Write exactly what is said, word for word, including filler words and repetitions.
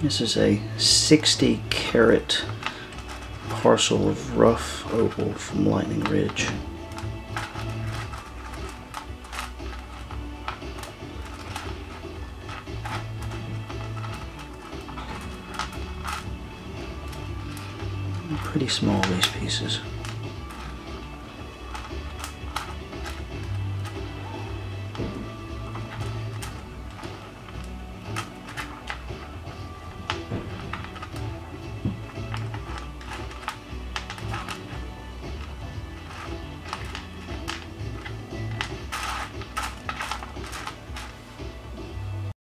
This is a sixty carat parcel of rough opal from Lightning Ridge. Pretty small, these pieces.